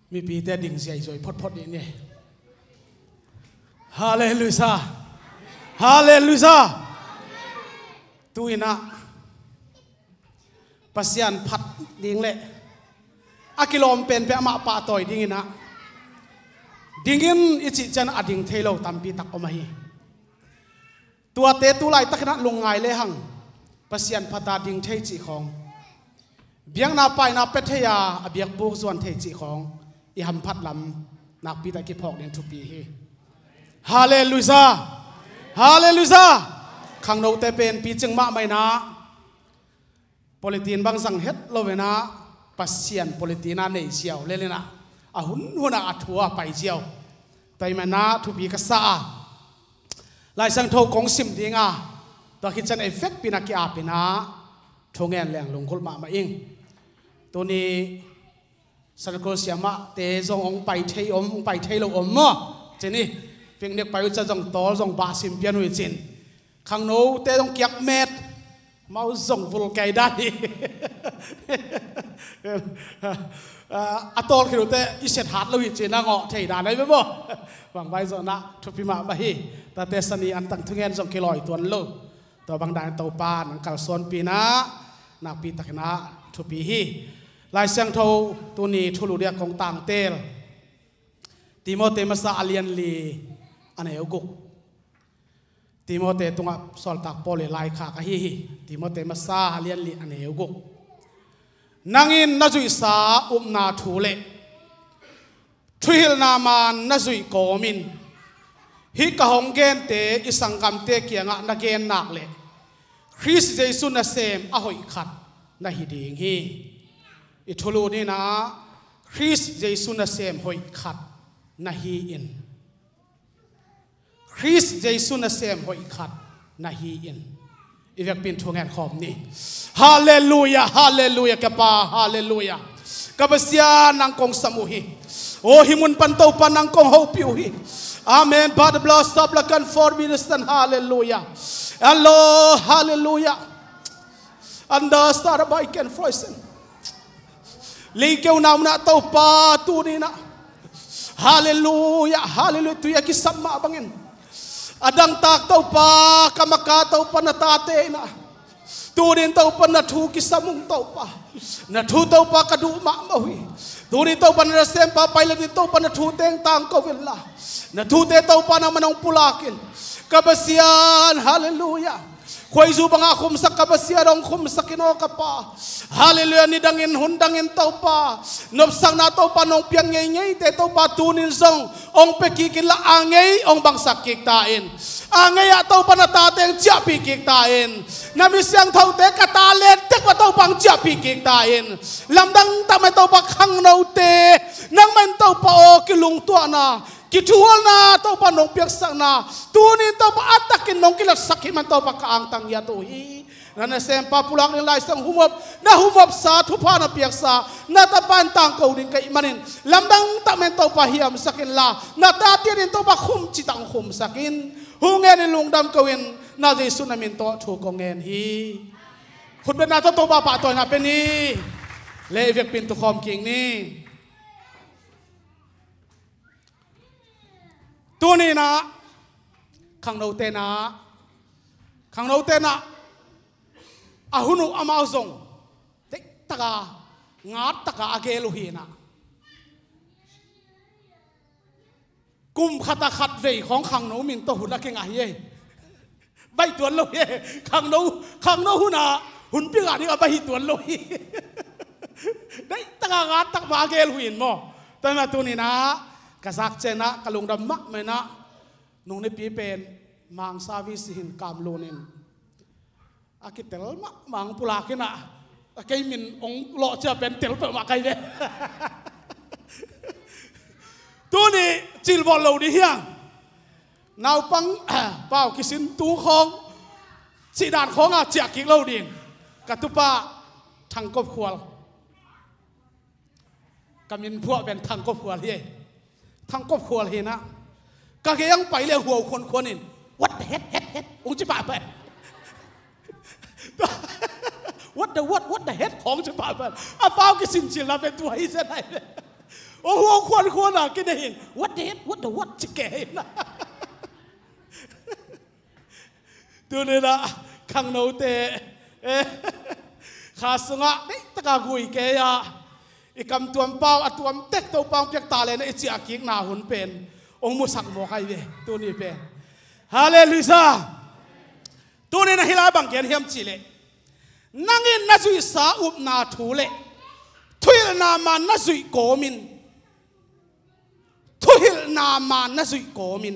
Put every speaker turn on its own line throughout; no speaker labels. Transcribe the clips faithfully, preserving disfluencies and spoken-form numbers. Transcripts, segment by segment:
มีปีแต่ดิ่งเสียจอยพดพดนี่นี่ฮาเลลูยาฮาเลลูยาตุยนะปัสยันพัดดิ่งเละอากิโลมเป็นเปมาปะต่อยดิ่งนะดิ่งอินอิจิจันอดิ่งเทโลตัมปีตักอมาฮีตัวเตตุไลตักนัดลงไงเลยหังปัสยันพัดดิ่งเทจิของเบียงนาไปนาเป็ดเทียอเบียกบุกส่วนเทจิของอิฮัมพัดลำนักปีตะกิพอกเดนทุปีฮีฮาเลลูยาฮาเลลูยาขังโนเตเป็นปีจึงมาไม่นะโพลิตีนบางสังเฮ็ดโลเวนะปัสเซียนโพลิตีนาในเชียวเลเลนะอาหุนหัวนาอัทัวไปเชียวแต่มานะทุปีกษาลายสังโทกงสิมดิงอ่ะตัวคิดจันเอฟเฟกปีนักกีฬาปีนะทงเงินแหลงลงคุลมามาเองตัวนี้สังโกเสียมะเตจงองไปเทยอมไปเทยลงอมมั้งเจนี่เพียงเด็กไปจะจงโตจงบาสิมเปียนวิจินขังโนเตจงเกียกเม็ดมาจงฟุลไกได้อะตอลคิโรเตอิเศษหัดลวิจินนะงอเทยดานได้ไหมบ่หวังไว้จนะทุพิมาบาฮีแต่เตสนีอันตั้งทุงเงินจงกิโลอยตัวโลตัวบางด่านตัวปานกัลส่วนปีนะนักปีตะกนะทุปีฮีลายเสียงเท่าตัวนี้ทุลุเดียของต่างเตลติโมเตมาซาอเลียนลีอันเอกุกติโมเตตุงสอลตักโปเลลายขากะฮีติโมเตมาซาอเลียนลีอันเอกุกนังอินนาจุยสาอุมนาทูเลทุยลนามานนาจุยโกมินฮิกะฮงเกนเตอิสังกัมเตเกียงะนาเกนนักเลคริสเจสุนาเซมอหอยขัดนาฮิดิงฮีอิทุลูนี่นะคริสเจสุนาเซมหอยขัดนาฮีอินคริสเจสุนาเซมหอยขัดนาฮีอินอีเวกเป็นทวงแห่งขอบนี้ฮาเลลูยาฮาเลลูยากับปาฮาเลลูยากับเสียนังกงสมุฮีโอ้หิมุนปันโตปันนังกงเฮาปิวฮีอาเมนบาดบลอสตับละกันฟอร์มินสตันฮาเลลูยาอัลโลฮาเลลูยาอันดาสตาร์บายเกนฟรอยเซนลีเกวนามนะเต้าปาตูนี่นะฮาเลลูยาฮาเลลูยาตุยากิสัมมาบังเงินอดังตากเต้าปากรรมกาเต้าปนตาเตนะตูนี่เต้าปนทูกิสมุงเต้าปานะทูเต้าปากระดูมามาหุยตูนี่เต้าปนระเซมปาไปเลยเต้าปนทูเตงตังก็เวลานะทูเตเต้าปานามันองปุลากินกับเสียนฮาเลลูยาคอยจูบังอาคุมสักกับเสียดองคุมสักกินโอกับปาฮาเลลูยานี่ดังเงินหุ่นดังเงินเต้าปานบสังนาเต้าปานองเพียงเงยเงยแต่เต้าปาตูนินซงองเปกิกินละอ่างเงยองบังสักกิกตาเอ็นอ่างเงยเต้าปานตาเตงจับปีกิกตาเอ็นนามิเสียงเท่าเตกตาเล็ดเตกว่าเต้าปังจับปีกิกตาเอ็นลำดังตาไม่เต้าปาขังโนเตนังมันเต้าปาโอกิลุงตัวนากิทัวนาเต้าปานองเปียกสักนาตูนี่เต้าปาอัตตะกินนองกิลักสักหิมันเต้าปากางตังยาตุฮีนั่นเองปาปุลักนี่ลายสังหุมบน่าหุมบสาทุพานาเปียกสาน่าตาปานตังเกาดินไกมันินลำดังตาเมนเต้าปาเฮียมสักินลาน่าตาเตียนเต้าปาคุมจิตังคุมสักินหูเงินลุงดำเกวินน่าจะสุนามินโตถูกกงเงินฮีคุณเป็นนาโตโตปาปะตัวน่าเป็นนี่เลเวกเป็นตุคอมกิงนี่ตัวนี้นะขังโนเตนะขังโนเตนะอาหุนุอามาซงเด็กตะกางาตะกาอาเกลุฮีนะกุมขัดขัดเวของขังโนมินโตหุนักเก่งอะไรใบตัวลุยขังโนขังโนหุนะหุ่นเปียกอะไรก็ใบตัวลุยเด็กตะกางาตะกาอาเกลุฮีนมั้งแต่มาตัวนี้นะกษักเจนะกลุงดำมักไหมนะนุ่งในปีเป็นมังสาวิสิหินกามโลนินอากิเตลมักมังปุลากินะอากิมินองหล่อจะเป็นเตลเปิดมาใครเนี่ยตัวนี้จิลบอลเราดิเฮียงนาวปังเป้ากิสินตูของสีดานของอาเจียกิเราดินกัตุปะทางกบขวลกำมินพวกเป็นทางกบขวลเฮียทางกบขวลเฮียนะก็ยังไปเรียกหัวคนคนนึงวัดเฮ็ดเฮ็ดเฮ็ดองค์จิบะไปวัดเดวัดวัดเฮ็ดของจิบะไปอาฟ้ากิสินจิลาเป็นตัวไอ้เส้นไหนโอ้โหควรควรอ่ะกินได้เห็น what did what the what จะแก่นะตัวนี้นะขังโนเตเอ๊ะข้าสงะนี่ตะกากุยแกยาอีกำตัวเปล่าอัตัวเต็กตัวเปล่าเปียกตาเลยนะไอเจียกิกนาหุ่นเป็นองค์มุสักบอกใครเว้ตัวนี้เป็นฮาเลลูยาตัวนี้นะฮิลาบังเกียนเฮียมจีเลนั่งอินนัจุยสาอุบนาทูเลทุยนามันนัจุยโกมินทุยนามันนัจุยโกมิน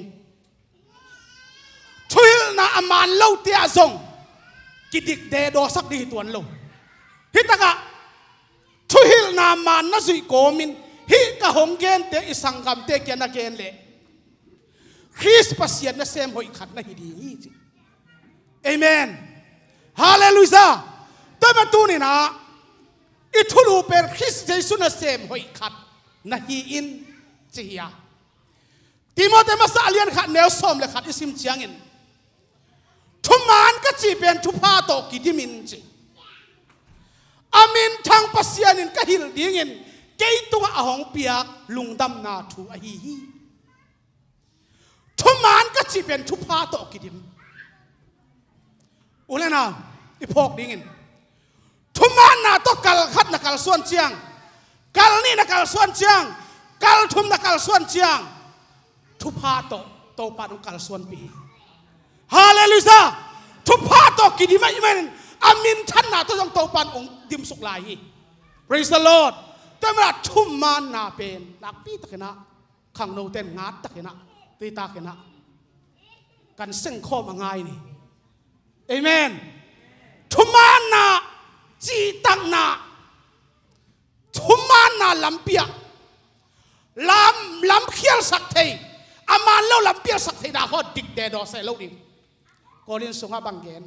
ทุยนาอามันเล่าเตียซงกิดิกเดโดสักดีตัวนั้นลูฮิตากะทุยนามันนัจุยโกมินฮิกะหงเกนเตอิสังกัมเตเกนเกนเลคริสปัสเซียนนะเซมหอยขัดนะฮิดีจิเอเมนฮาเลลูยาแต่มาตูนี่นะอิทุลูเป็นคริสเจสุนะเซมหอยขัดนะฮีอินเจียติโมเตมาสาเลียนขัดแนวสมเลยขัดอิสิมเจียงอินทุมานก็จีเป็นทุพาโตกิดิมินจีอามินทางปัสเซียนินก็ฮิลดิ้งอินเกยตัวอาหงเปียกลุงดำนาทูอฮีฮีทุมานก็จีเป็นทุพาโตกิดิมอุเลนาอีพอกดิ้งอินทุมานนาตกัลขัดนักกัลส่วนเจียงกัลนี่นักกัลส่วนเจียงกัลทุมนักกัลส่วนเจียงทุพาโตโตปาดุกัลส่วนปีฮาเลลูยาทุพาโตกิดิมอีเมนอามินท่านนาต้องโตปานองดิมสุกลาย praise the Lord แต่เมื่อทุมานนาเป็นนักปีตะเกนะขังโนเตนงัดตะเกนะตีตะเกนะกันเส้นข้อมาไงนี่เอเมนทุมานนาจีตังนาทุมานนาลำเปียลำลำเขียลสักเทอามาเล่าลำเปียสักเทดาเขาดิกเดดอเซลดิกอลินสงะบังเกน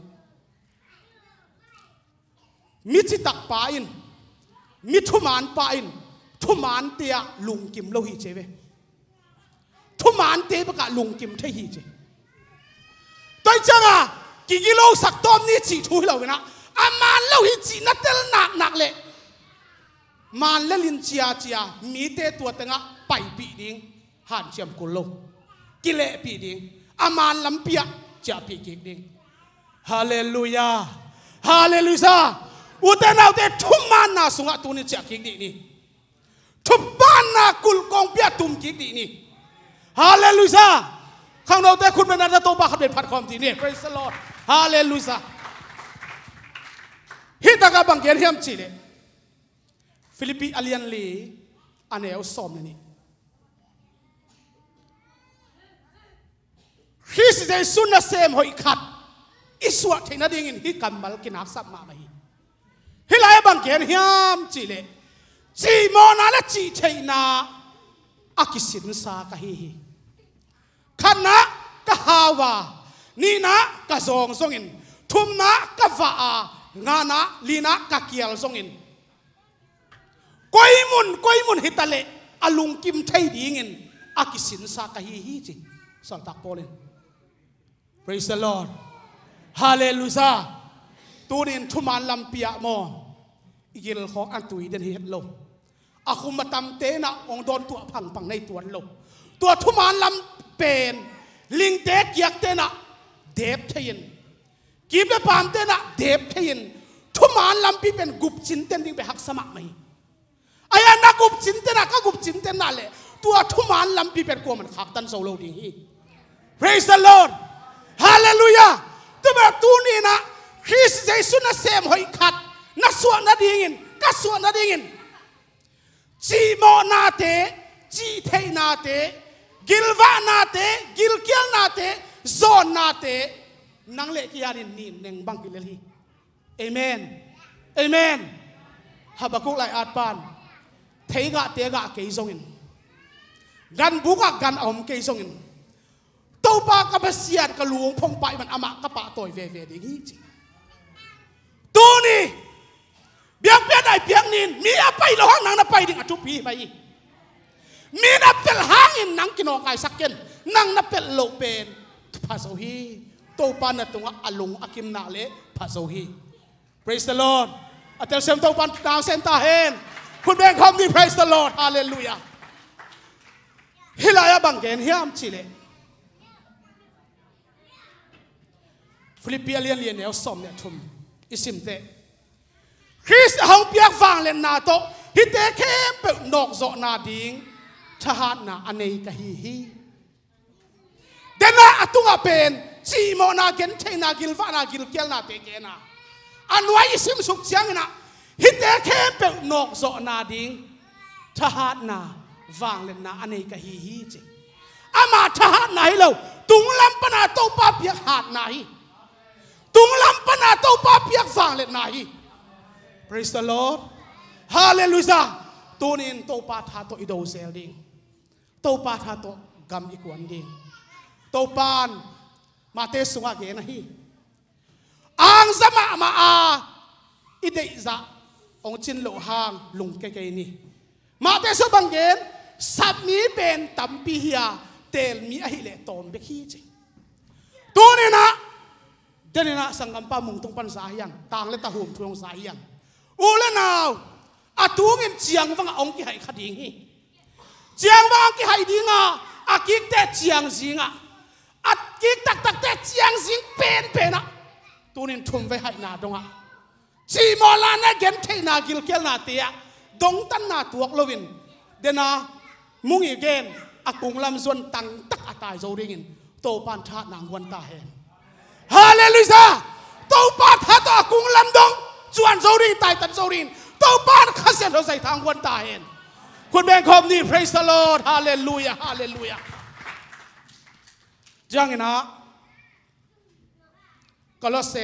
มิจิตักปาอินมิทุมานปาอินทุมานเตียลุงกิมโลหิเจเวทุมานเตียประกาศลุงกิมเทหิเจตัวจังอ่ะกี่กิโลสักต้นนี่จีทุยเราเนะอามาเล่าหิจีนัดเตลหนักหนักเลยมันเล่นเจียเจียมีเตตัวเตงะไปปีดิ้งหันเชียมกุลโลกิเลปีดิ้งอามันลำเปียจะปีกิดิ้งฮาเลลูยาฮาเลลูยาอุตนาเตทุมมานาสุงะตุนิจะกิดิ้งนี่ทุบานากุลกองเปียตุมกิดิ้งนี่ฮาเลลูยาข้างนอกแต่คุณเป็นนักโตบาขับเดินพัดคอมทีนี่ praise the Lord ฮาเลลูยาฮิตากาบังเกียนเฮียมจีเลฟิลิปปีอเลียนลีอันเอลสอมนี่คริสเจสุนเซมหอยขัดอิสวะเทนดิ่งอินฮิกัมมัลกินักสับมาไม่ฮิลายบังเกียนเฮียมจีเลจีโมนาและจีเทนาอากิสินซากะฮีขันนะกะฮาวานี่นะกะซองซงอินทุมนะกะฟาอางานะลีนะกะเกียลซงอินกอยมุนกอยมุนฮิตาเลอลุงกิมไทยดิ่งอินอากิสินซากะฮีฮีจีสัลตักโปเลน praise the Lord ฮาเลลูยาตัวนี้ทุมานลำเปียโมอีกิลของอันตุยเดนเฮดโลอาคุมาตำเตนะองโดนตัวพังพังในตัวโลตัวทุมานลำเป็นลิงเตกยักเตนะเดบเทียนกีบปามเตนะเดบเทียนทุมานลำปีเป็นกุบจินเตนดิ่งไปหักสมัครไหมไอ้นักกุบจินเตนะก็กุบจินเตนั่นแหละตัวทุมานลำปีเป็นกลัวมันขับตันโซโลดิ่งฮี praise the Lord ฮาเลลูยาตัวแบบตัวนี้นะคริสต์เจสุนะเซมหอยขัดนักสวดนัดดิ่งกัสวดนัดดิ่งจีโมนาเตจีเทนาเตกิลวานาเตกิลเกียลนาเตโซนนาเตนังเล็กยารินนี่หนึ่งบังกิเลฮีเอเมนเอเมนฮับกุกไลอาดปานเทกะเตกะเกยซงอินกันบุกกันอมเกยซงอินตัวปากกับเสียดกับหลวงพงไปมันอามากับปะต่อยเวเวดิ่งฮีจีตัวนี้เบียงเปียได้เบียงนินมีอะไรละห้องนังนับไปดิ่งอจุปีไปมีนับเป็นห้างอินนังกินออกไอสักเกนนังนับเป็นโลเป็นภาษาฮีตัวปานัตัวอลุงอากิมนาเลภาษาฮี praise the Lord อาจารย์เซมตัวปานดาวเซนตาเฮนคุณเบงคอมดี praise the Lord ฮาเลลูยา hilaya banggen hiam chile Philippians lian lian neo som ne thum isim te Chris hong piak wang len na to hi te khem pe nok zo na ding thahat na anei ka hi hi dena atunga pen chi mo na gen thei na gil va na gil kel na te ke na anwai isim suk chiang na hi te khem pe nok zo na ding thahat na wang len na anei ka hi hi chi ama thahat na hi lo tung lam pa na to pa piak hat na hi tung lam pa na to pa piak wang len na hi. Praise the Lord. Hallelujah. Tunin to pa tha to ido sel ding. To pa tha to gam ikwan ding. To pan mate sunga ge na hi. Ang zama ma a idei za ong chin lo hang lung ke ke ni. Mate so bangen sap mi ben tampi hiya tel mi a hi le tom be hi chi. Tunina denina sangam pa mung tung pan sa hiang tang le ta hum thuong sa hiang. Ula nào atungin chiang vang ong ki hai khading hi chiang vang ki hai dinga akik te chiang zinga at kik tak tak te chiang zing pen pena tunin thum ve hai na donga chi mo la na gen thei na gil kel na tia dong tan na tuak lovin dena mungi gen akung lam zon tang tak atai zo ringin to pan tha nang wan ta hen hallelujah to pa tha to akung lam dong chuan zorin tai tan zorin to pan khasen ho sai thang wan ta hen kun beng khom ni praise the Lord hallelujah hallelujah jangina Kolose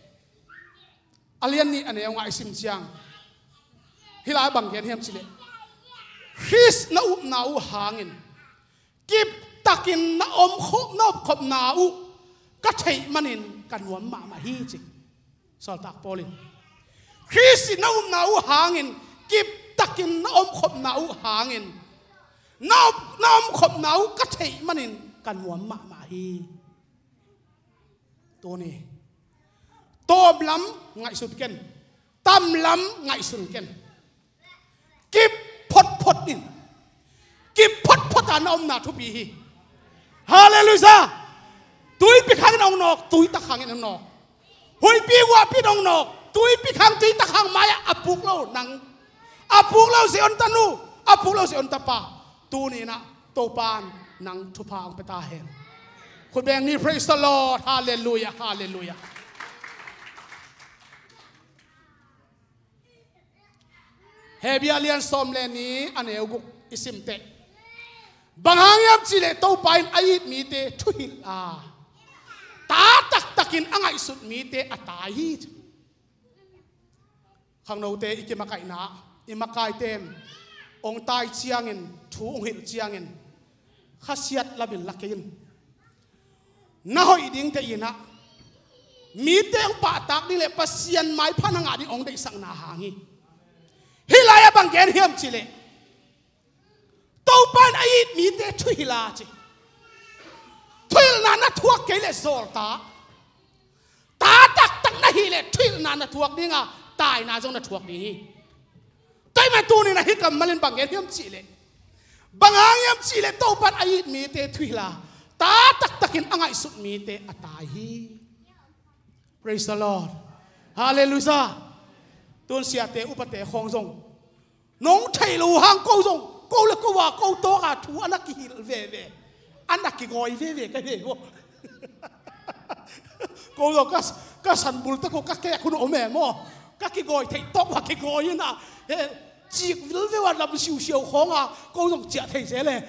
alian ni ane ngai sim chiang hilai bang gen hem chile his na up na u hangin kip takin na om khop na khop na u ka thei manin kanwam ma ma hi chi sol tak polin Chris na um na u hangin kip takin na om khop na u hangin na na om khop na u ka thei manin kanwam ma ma hi to ni tom lam ngai sut ken tam lam ngai sun ken kip phot phot in kip phot phot an om na thu bi hi hallelujah tui pi khang nong nok tui ta khang en nok hui pi wa pi nong nok tui pi khang tui ta khang maya apuk lo nang apuk lo si on tanu apuk lo si on tapa tu ni na to pan nang thu phang pe ta hen kun beng ni praise the Lord hallelujah hallelujah Hebialian som le ni aneu guk isim te banghang yam chile to pain ait mi te thu hil a ta tak takin angai sut mi te atai hi khang no te iki makai na i makai tem ong tai chiangin thu ong hil chiangin khasiat labin lakin na hoi ding te ina mi te ong pa tak ni le pasian mai phananga di ong dei sang na hangi hilaya banggen hiam chile to pan ait mi te thu hila chi thuil na na thuak ke le zol ta ta tak tak na hi le thuil na na thuak dinga tai na jong na thuak ni tai ma tu ni na hi kam malin banggen hiam chile bangang yam chile to pan ait mi te thuila ta tak takin angai sut mi te atai hi praise the Lord hallelujah tun sia te upate khong jong nong thai lu hang ko jong ko le ko wa ko to ka thu anak ki hil ve ve anak ki goi ve ve ka ve go ko lo ka ka san bul ta ko ka ke kun o me mo ka ki goi thai to wa ki goi na he chi vil ve wa lam siu siu khong a ko jong chia thai se le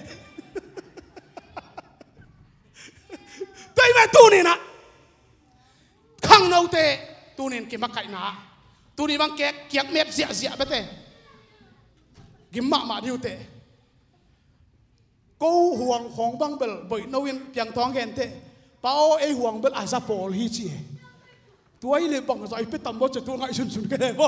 tai ma tu ni na khang nau te tu nin ki ma kai na tu ni bang kek kiak met zia zia bete gimma ma diu te ko huang khong bang bel boi noin piang thong gen te pao e huang bel asa pol hi chi tuai le bang zai pe tam bo che tu ngai sun sun ke le bo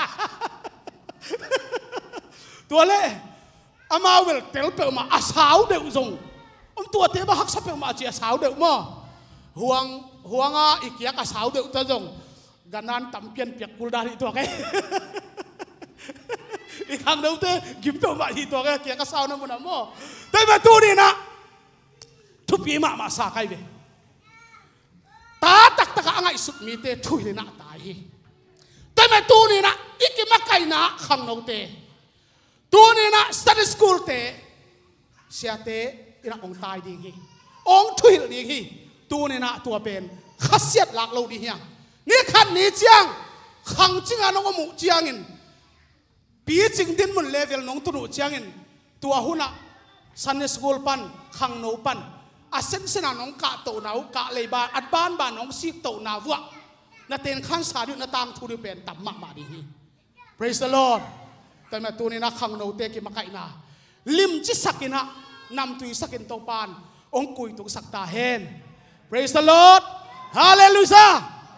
tua le ama wel tel pe ma asau de zong om tua te ba hak sa pe ma chi asau de mo huang huanga ikiak asau de ta zong ganan tam pian piak kul dari to ke อีกครั้งนึงเต้กิมตัวมาที่ตัวแกเกี่ยกับสาวนั่นมันน่ะมั้งแต่มาตัวนี้นะทุบปีมามาสาใครเว้ตาตักตะกะง่ายสุดมีเต้ทุยเลยนะตายแต่มาตัวนี้นะอีกมาไกลนะครั้งนึงเต้ตัวนี้นะ study school เต้เสียเต้อีน่ะองตายดีฮีองทุยดีฮีตัวนี้นะตัวเป็นขัดเสียดหลักเราดีเฮียนี่ขัดนี้จังขังจริงอ่ะน้องก็มุ่งจังอินปีจริงดินมันเลเวลน้องตัวหนูจังอินตัวหุ่นอ่ะซันเนสกูลปันขังโนปันอาเซนเซน่ะน้องกะโตนาวกะเลยบ้านอัดบ้านบ้านน้องซีโตนาวะนาเตนขันสาดินาตามทุเรเป็นตับมากมาดีฮี praise the Lord แต่แม่ตัวนี้นะขังโนเตกิมาไกนาลิมจิสักินะนำตุยสักินตปานองคุยตุกสักตาเฮน praise the Lord hallelujah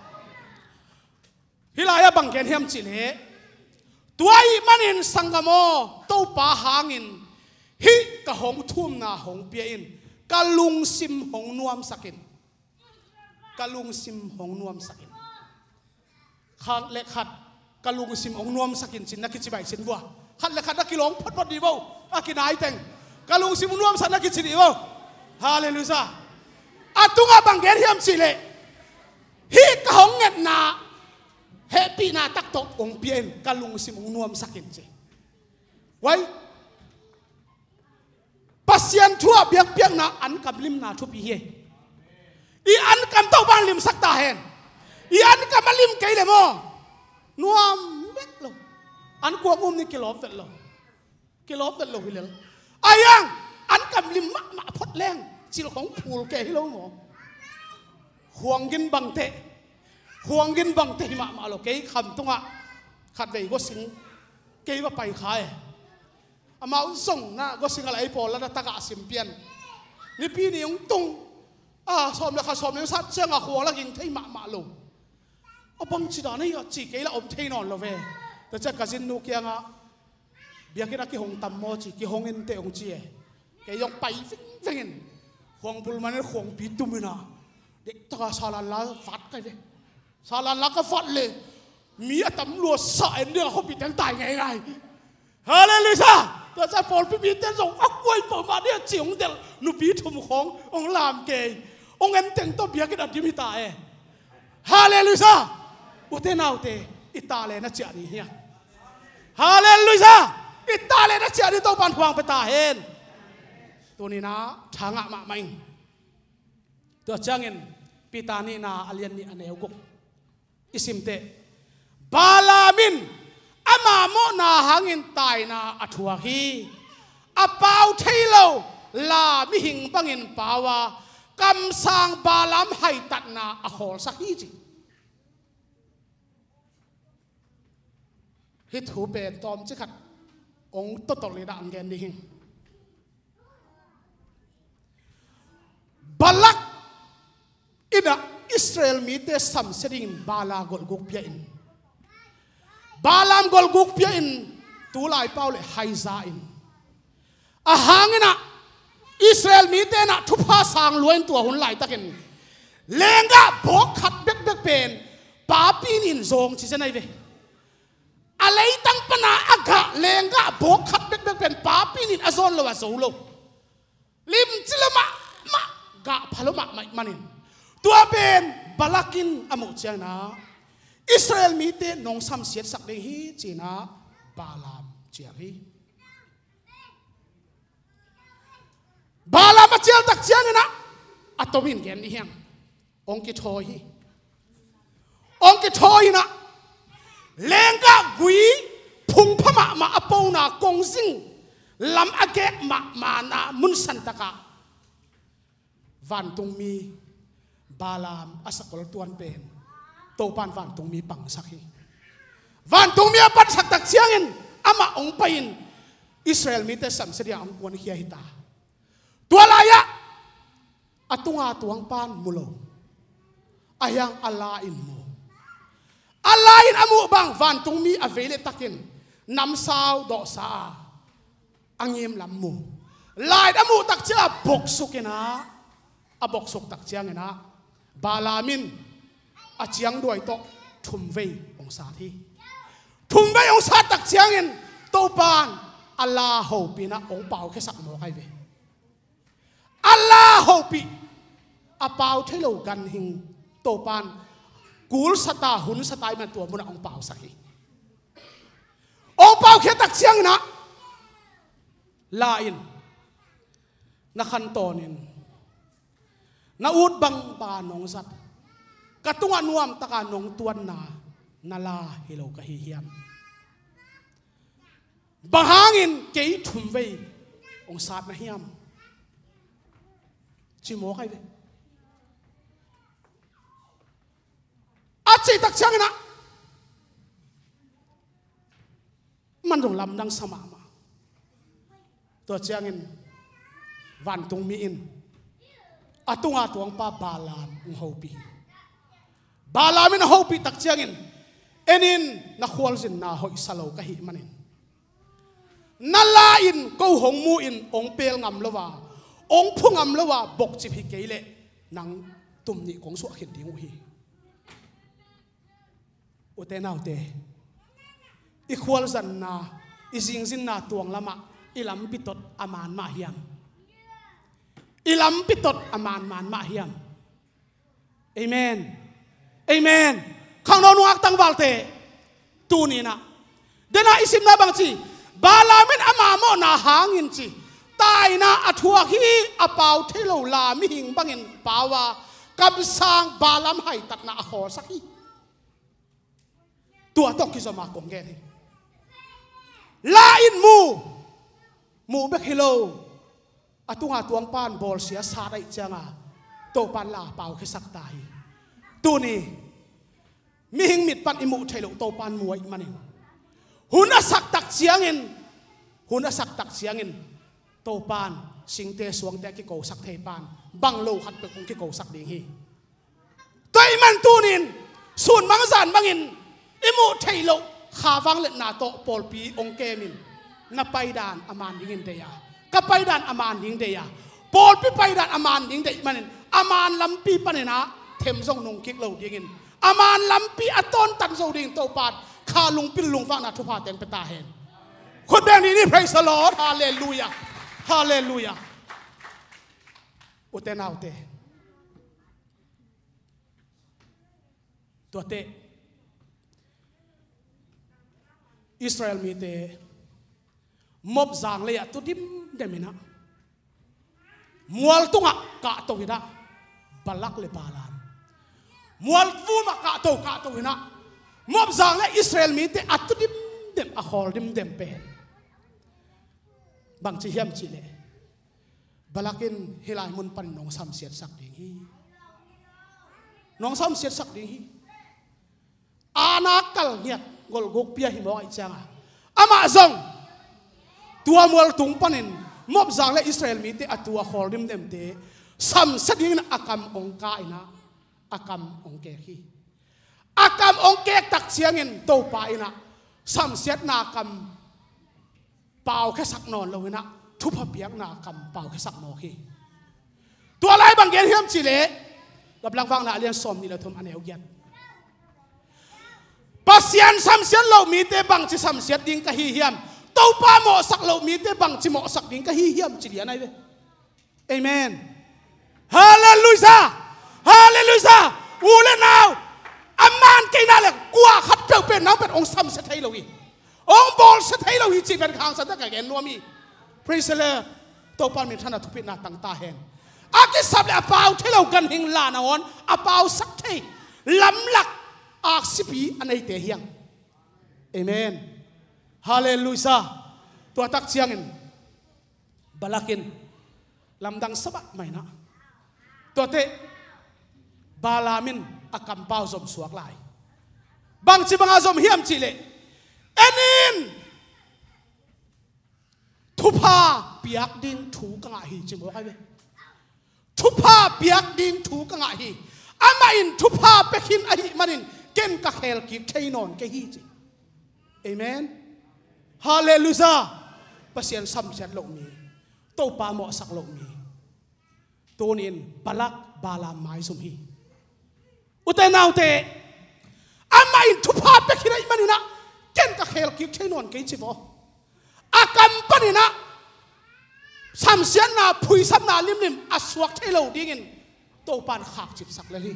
ฮิลายบังเกนเฮมจิเลตัวอีมันอินสังกโมตัวป่าหางินฮิกะหงทุ่มนาหงเปียอินกะลุงซิมหงนวมสักินกะลุงซิมหงนวมสักินขัดเล็กขัดกะลุงซิมหงนวมสักินสินนักกิจใบสินวัวขัดเล็กขัดนักกิโลงพัดพัดดีบ่อากินายแต่งกะลุงซิมนวมสันนักกิจดีบ่ฮาเลลูยาอาตุงอาบังเกนเฮมจิเลฮิกะหงเงินนาเฮปีนาตักตกองเปียนกะลุงสิมงนวมสักินเจไว้ปัสยันทั่วเบียงเปียงนาอันกับลิมนาทุบีเฮอีอันกับเต้าบ้านลิมสักตาเฮนอีอันกับมาลิมเกยเลยมั้งนวมเม็ดลงอันกวงอุ้มนี่กิโลเฟตลงกิโลเฟตลงฮิเลอายังอันกับลิมมะมะพดแรงจิลของผูลเกยฮิเลมั้งห่วงกินบังเตะห่วงกินบังเตยมามาโลเกยคำตรงอ่ะขัดไปก็สิงเกยว่าไปขายอามาส่งนะก็สิงอะไรพอแล้วนะตะกะสิมเปียนนี่พี่นี่ยงตรงอ่าสอบแล้วข้าสอบแล้วสัตว์เชื่องอ่ะห่วงแล้วกินเทยมามาโลเอาบังจิดานี่อ่ะจีเกยแล้วอมเทยนอนโลเวแต่จะกระสินนูเกียงอ่ะเบียกินักกี่หงตำโมจีกี่หงอินเตองจีเกยยงไปฟิงฟิงห่วงบุลมันห่วงปีตุมินาเด็กตะกะสาลันลาฟัดกันเลยสาลันลักก็ฟัดเลยมีตำรวจสายเนี่ยเขาปิดทั้งตายไงไงฮาเลลูยาแต่จะพอพี่ปีเต้นส่งอักวยผมมาเนี่ยจิ๋วเด็กนุปีทุ่มขององลามเกยองเงินเต็งตัวเบียกันอัดยิมิตาเอฮาเลลูยาอุเทนเอาเตอิตาเลนะเจียนี่เฮียฮาเลลูยาอิตาเลนะเจียนี่ต้องปันควางไปตาเห็นตัวนี้นะทางอะมาไม่ตัวจังเงินปีตานี่นาอเลียนนี่อันเอวกุกอิสิมเตบาลามินอามาโมนาหางอินตายนาอัฐวฮีอาเปาเทโลลามิหิงบังอินปาวากำสังบาลามให้ตัดนาอโหสักฮีจิฮิตูเป็นตอมจิขัดองตตลิดานเกนดิหิงบาลักอินะอิสราเอลมีเตสัมเสดิงบาลากอลกุกเปียอินบาลามกอลกุกเปียอินตูไลเป้าเลยไฮซาอินอาหางนะอิสราเอลมีเตนะทุพาสังล้วนตัวหุ่นไหลตะกินเลงกะบอกขัดเบกเบกเป็นป้าปีนินซงที่จะไหนเวอะไรตั้งปนาอากาเลงกะบอกขัดเบกเบกเป็นป้าปีนินอซอนเลวะโซโลลิมจิลมะมะกะพะลมะไม่มันินตัวเป็นบาลักินอมุจยานะอิสราเอลมีเตนองซัมเสียสักเดฮีจีนะบาลามเจียฮีบาลามเจียตักเจียนี่นะอัตวินเกนนี่เฮียงองกิโทฮีองกิโทฮีนะเลงกะกุยพุงพม่ามาอปอนากงซิงลำอเกะมามานามุนสันตะกะวันตรงมีบาลามอาศักลตัวนเป็นโตปานวันตรงมีปังสักฮีวันตรงมีปันสักตักเสียงินอามาองไปอินอิสราเอลมีแต่สัมเสดียองกวนเฮียฮิตาตัวลายะอตุงอาตวงปานมุโลอายังอัลลาอินโมอัลลาอินอามุบังวันตรงมีอเวเลตักินนำสาวดอกสาอังเยมลำมูลายอามุตักเจ้าบกสุกินะอาบกสุกตักเจ้าเงินะบาลามินอาเจียงด้วยโตทุ่มเวองศาที่ทุ่มเวองศาตักเจียงเงิน tô pan Allah hậu pi na ông bảo cái sắc mồ cái về Allah hậu pi à bảo thấy lâu gần hình tô pan cúl sata hun satai mà tua muốn ông bảo sắc hi ông bảo cái đặc chiang na lain na khăn tonin na ut bang ba nong sat katunga nuam taka nong tuan na nala hilo kahihiam bahangin kei thum vei ong sat na hiam chimo kai ve achi tak chang na man dong lam dang sama ma to changin van tung mi in atunga tuang pa balam ng hopi balamin hopi tak changin enin na khwal sin na hoi salo ka hi manin nalain ko hong mu in ong pel ngam lowa ong phungam lowa bok chi hi keile nang tum ni kong su khin ding hi ute nau te i khwal zan na i jing jin na tuang lama ilam pitot aman ma hiam ilam pitot aman man ma hiam amen amen khang no nuak tang walte tu ni na dena isim na bang chi balamin amamo na hangin chi tai na athua hi apau thelo la mi hing bangin pawa kam sang balam hai tat na kho sakhi tua tok ki zoma kong ge ni la in mu mu bek hello atunga tuang pan bol sia sa dai changa to pan la pau ke sak tai tu ni mi hing mit pan imu thelo to pan muai manin huna sak tak chiangin huna sak tak chiangin to pan singte suang te ki ko sak the pan bang lo khat pe kong ki ko sak ding hi toi man tunin sun mang zan bangin imu thelo khawang le na to pol pi ong kemin na paidan aman dingin te ya ka paidan aman ding te ya pol pi paidan aman ding te manin aman lampi panena them jong nong kik lo dingin aman lampi aton tan zo ding to pat kha lung pil lung fa na thu pha teng peta hen khut beng ni praise the Lord hallelujah hallelujah uten autte to te Israel mi te mob zang le ya tu dim demina mual tunga ka to hina balak le balan mual vu ma ka to ka to hina mob zang le Israel mi te atu dim dem a khol dim dem pen bang chi hiam chi le balakin hilai mun pan nong sam siat sak ding hi nong sam siat sak ding hi anakal hiat gol gok pia hi mo ai changa ama zong tua mual tung panin mob zang le Israel mi te atua khol dim dem te sam sading akam ong ka ina akam ong ke hi akam ong ke tak chiangin to pa ina sam siat na kam pau khe sak non lo ina thu pha piak na kam pau khe sak no hi tua lai bang gen hiam chi le gab lang wang na alian som ni la thum aneu gyat pasian sam siat lo mi te bang chi sam siat ding ka hi hiam to pa mo sak lo mi te bang chi mo sak ding ka hi hiam chi lian ai ve amen hallelujah hallelujah ule now aman ke na le kwa khat pe pe na pe ong sam se thai lo hi ong bol se thai lo hi chi ben khang sa ta ka gen no mi praise the Lord to pa mi thana thu pi na tang ta hen a ki sab le apau thai lo gan hing la na on apau sak thai lam lak ak sipi anai te hiang amen hallelujah to tak chiangin balakin lamdang sabat mai na to te balamin akam pau zom suak lai bang chi bang azom hiam chi le enin thupa piak ding thu ka nga hi chi mo kai ve thupa piak ding thu ka nga hi ama in thupa pekin ahi manin ken ka khel ki thainon ke hi chi amen hallelujah pasien sam set lo mi to pa mo sak lo mi tonin balak bala mai sum hi uten naute ama in thupa pekin ai manina ken ka khel ki thainon ke chi vo อากำปนินะสามเสียนนาพุยสับนาลิมลิมอสวกเทโลดิ้งินโตปานขากจิบสักเลย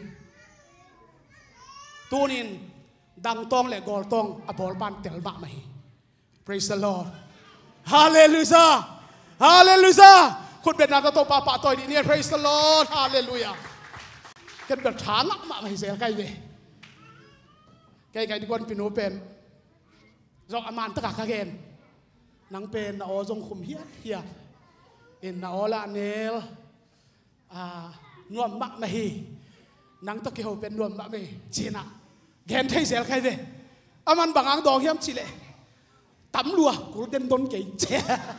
ตัวนินดังตองและกอลตองอบอลปานเตลบะไม่ praise the Lord hallelujah hallelujah คุณเป็นนาตโตปาปะต่อยดีเนี่ย praise the Lord hallelujah กันแบบฐานละมาไม่เสียใครเลยใครใครที่คนเป็นโอเป็นจงอมันตะกักเกนนังเป็นนาโอจงคุมเฮียเฮียเอ็นนาโอละเนลอ่านวมมะไม่นังตะเกียวเป็นนวมมะไม่จีน่ะเกนไทยเสียใครเลยอามันบางอังดองเฮียมชิเลตำลัวกูเดินโดนเกยเจ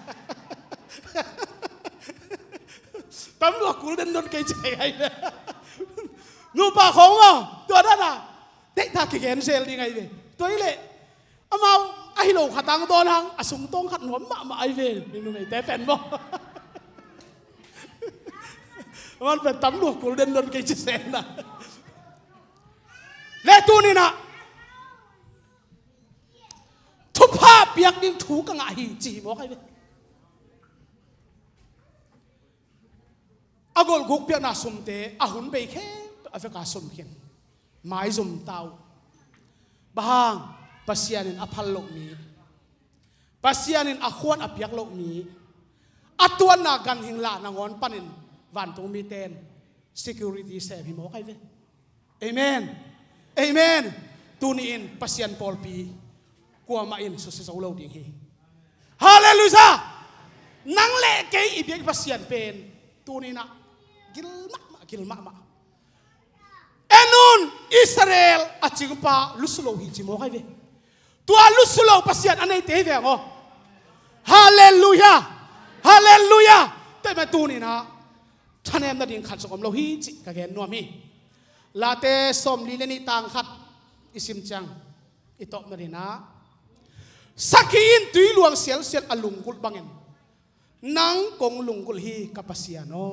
ตำลัวกูเดินโดนเกยเจไอ้เนี่ยนูปากของอ่ะตัวนั้นอ่ะเด็กท่าเกนเซลยังไงเลยตัวนี้เลยอามาไอ้โลขัดตังตัวนังอสุงตงขัดหัวมามาไอ้เวรนี่นู่นไอ้แต่แฟนบ่มันเป็นตำลัวกูเดินโดนเกยเซลนะและตัวนี้นะทุบผ้าเปียกดิ้งถูกังไอจีบอกให้เว้อากอลกุกเปียกน่าสมเตอหุ่นไปแค่อเฟกาสมเพียงไม้สมเตาบางปัสยานินอภัลโลกนี้ปัสยานินอขวนอเปียกโลกนี้อัตวนนากันหิงลานางอนปันินวันตรงมีเตน security เสพิมบอกให้เว้เอเมนเอเมนตูนีอินปัสยานปอลปีกัวมาอินสุดสุดเราดิ้งฮีฮาเลลูยานังเล่เกยอีเบียกปัสยานเป็นตัวนี้นะกิลมะกิลมะมะเอนุนอิสราเอลอาจิงปาลุสโลฮิจิโมให้เวตัวลุสโลปัสยานอันไหนเตะเวงอ๋อฮาเลลูยาฮาเลลูยาแต่มาตัวนี้นะท่านเอ็มนั่นดิ้งขัดสมเราฮิจิกะเกนนัวมีลาเตสมลีเลนิตังขัดอิสิมจังอิตอกนั่นนะสักอินตุยหลวงเสียลเสียลอลุงกุลบังเงินนังกงลุงกุลฮีกับปัสยาโน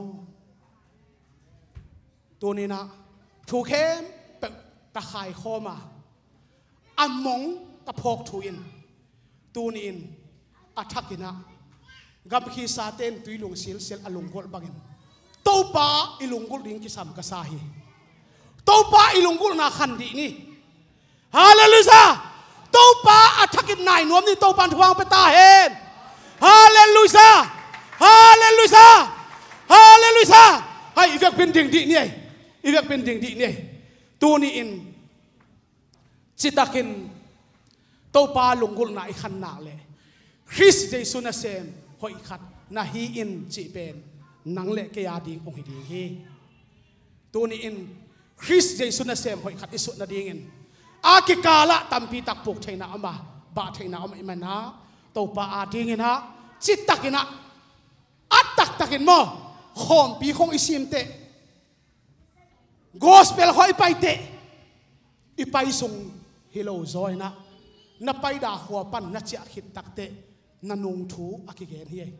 ตัวนี้นะถูกเข้มเป็นตะไคร่ข้อมาอัมมงตะพกถูอินตัวนี้อินอัฐกินะกับขีซาเตนตุยหลวงเสียลเสียลอลุงกุลบังเงินตัวป้าอิลุงกุลดิ้งกิสามกษาฮีตัวป้าอิลุงกุลนาขันดีนี่ฮาเลลูยาตัวป้าอัฐกินนายนวมนี่ตัวปันทวงไปตาเห็นฮาเลลูยาฮาเลลูยาฮาเลลูยาให้อีเวกเป็นดิ่งดีเนี่ยอีเวกเป็นดิ่งดีเนี่ยตัวนี้อินจิตตะกินตัวป้าลงกุลนายขันนาเลยคริสเจสุนัเซมหอยขัดนาฮีอินจีเป็นนังเละเกียดิ่งองค์ดิ่งฮีตัวนี้อินคริสเจสุนัเซมหอยขัดอิสุนาดิ่งอินอากิกาละตัมปีตักปุกเทน่าอมาบาเทน่าอมาอิมันนะตัวป้าอาดิ่งอินฮะจิตตะกินะอัตตักตะกินโมขอมปีคงอิสิมเตกอสเปลหอยไปเตอีไปส่งฮิโลซอยนะนับไปด่าหัวปั้นนัดเจาขิดตักเตนันงทูอากิเกนเฮีย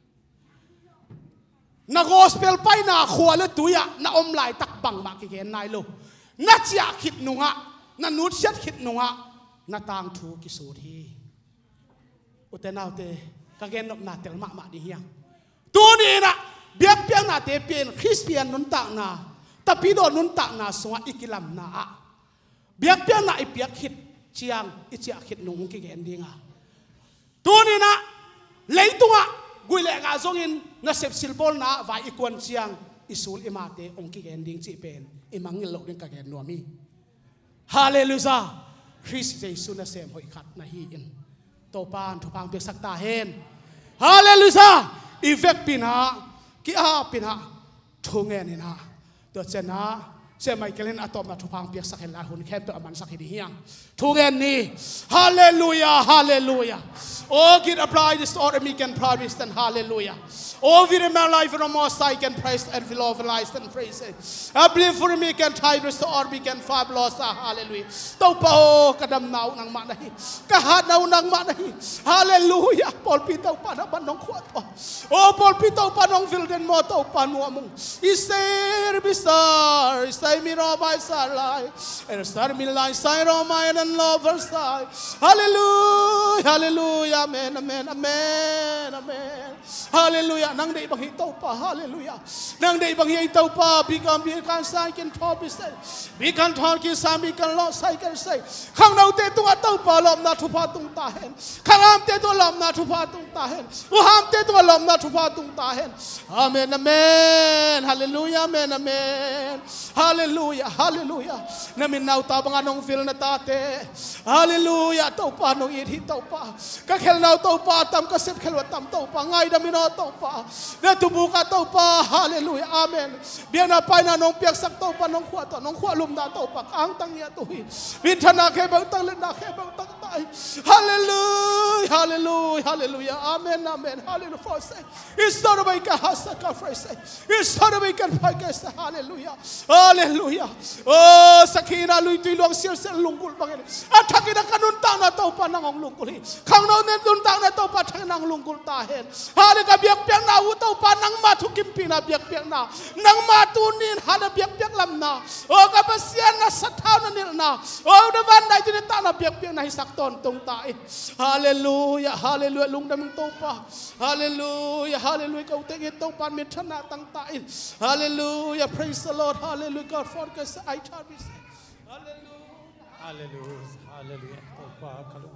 นักกอสเปลไปนาหัวเลตุยะนัอมลายตักบังมากิเกนนายโลนัดเจาขิดนุงะนันนุดเช็ดขิดนุงะนัตางทูกิสูทีอุตนาวเตกางเกนนบนาเตลมามาดีเฮียตัวนี้นะเบียบเปียงนาเตเป็นคริสเตียนนุนตักนาแต่พี่โดนนุนตักนาสวะอิกิลัมนาเบียบเปียงนาอิเปียกขิดเชียงอิเจียขิดนุงกิเกนดีงาตัวนี้นะเลยตัวกุยเล็กอาซงอินนาเซฟซิลบอลนาไว้อีกวนเชียงอิสูลอิมาเตองกิเกนดิงจีเป็นอิมังเงลโลดิงกางเกนนัวมีฮาเลลูยาคริสเจสุนาเซมหอยขัดนาฮีอินตัวปานทุพังเปียกสักตาเห็นฮาเลลูยาอีเวกปินะกิอาปินะทุ่งเงินนะตัวเจนะเชื่อไหมเกลินอะตอมนะทุพังเปียกสักเห็นลาหุ่นแคมตัวมันสักเห็นเฮียงทุ่งเงินนี่ฮาเลลูยาฮาเลลูยาโอ้กิน apply this order me can praise and hallelujah โอ้วิริมาไลฟ์ from all side can praise and will of life and praise it I believe for me can tie this order me can fabulous hallelujah ตัวเป้ากระดำหนาวนังมาได้กระหาดหนาวนังมาได้ hallelujah ปอลปีตัวปานบันน้องขวดโอ้ปอลปีตัวปานน้องวิลเดนมอตัวปานหัวมุงอิสเซอร์บิสาร์อิส say mi ro bai sa lai er sar mi lai sai ro mai nan lo ver sai hallelujah hallelujah amen amen amen amen hallelujah nang dei bang hi to pa hallelujah nang dei bang hi to pa bi kam bi kan sai ken tho bi sai bi kan thon ki sam bi kan lo sai kan sai khang nau te tu to pa lom na thu pa tung ta hen khang am te tu lom na thu pa tung ta hen u ham te tu lom na thu pa tung ta hen amen amen hallelujah amen amen hallelujah hallelujah namin nau ta bang anong feel na ta te hallelujah to pa no it hi to pa ka khel nau to pa tam ka sep khel wa tam to pa ngai da mi no to pa na tu bu ka to pa hallelujah amen biang na pai na nong piak sak to pa nong khwa to nong khwa lum na to pa ang tang ya to hi bin thana khe bang tang le na khe bang tang tai hallelujah hallelujah hallelujah amen amen hallelujah for say is not about ka hasa ka say is not about ka pai ka hallelujah hallelujah oh sakina lui tui luang sir sir lungkul bangin athakina kanun tang na to pa nang lungkul hi khang no ne tun tang na to pa thang nang lungkul ta hen hale ka biak piang na u to pa nang ma thu kim pi na biak piak na nang ma tu nin hale biak piak lam na o ka pasian na sathau na nil na o da van dai tin ta na biak piak na hi sak ton tung ta hallelujah hallelujah lung dam to pa hallelujah hallelujah ka te ge to pa mi thana tang ta hallelujah praise the Lord hallelujah God for us I tell you hallelujah hallelujah hallelujah to pa kalu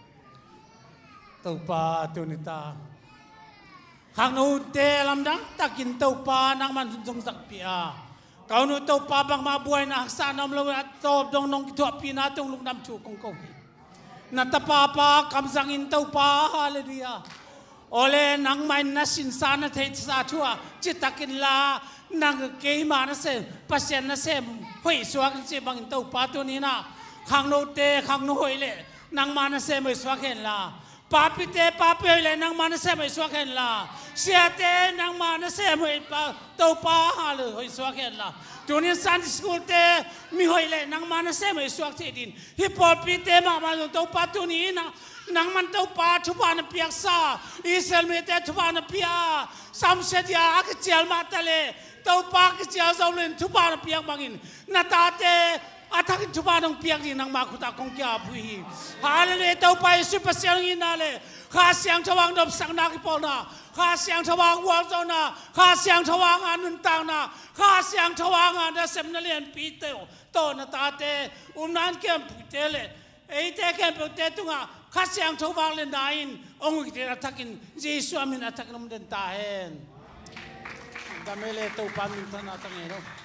to pa tunita khang nu te lam dang takin to pa nang man jong sak pia kau nu to pa bang ma buai na sa nam lo to dong nong ki thua pi na tong lung nam chu kong kong na ta pa pa kam sang in to pa hallelujah ole nang mai na sin sa na thei sa thua chitakin la nang ke ma na se pasien na se hoi suak se bang to pa tu ni na khang no te khang no hoi le nang ma na se mai suak hen la pa pi te pa pe le nang ma na se mai suak hen la sia te nang ma na se mai pa to pa ha le hoi suak hen la tu ni san school te mi hoi le nang ma na se mai suak te din hi po pi te ma ma to pa tu ni na nang man to pa thu pa na piak sa isel me te thu pa na pia sam se dia ak chial ma ta le to pa ki chial zo len thu pa na piak bangin na ta te athak thu pa nong piak ni nang ma khu ta kong kya phui hallelujah to pa su pa siang in na le kha siang thawang dop sang na ki pol na kha siang thawang wal zo na kha siang thawang anun tang na kha siang thawang an da sem na len pi te to na ta te um nan kem pu te le ei te kem pu te tu nga kha siang thawang le nain ong ki te athakin jesu amin athak nam den ta hen damele to pa min thana ta nge ro